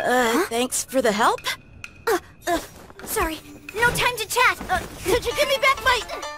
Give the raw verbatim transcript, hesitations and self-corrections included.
Uh, huh? Thanks for the help? Uh, uh, sorry. No time to chat. Uh, could you give me back my...